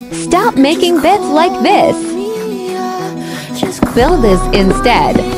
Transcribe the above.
Stop making bits like this. Fill this instead.